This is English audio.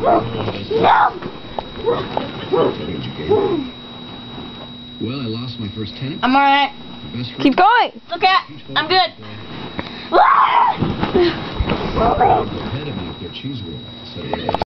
Well, I lost my first tenant. I'm alright. Keep going. It's okay. I'm good. Ahead of me with their cheese whiz. So,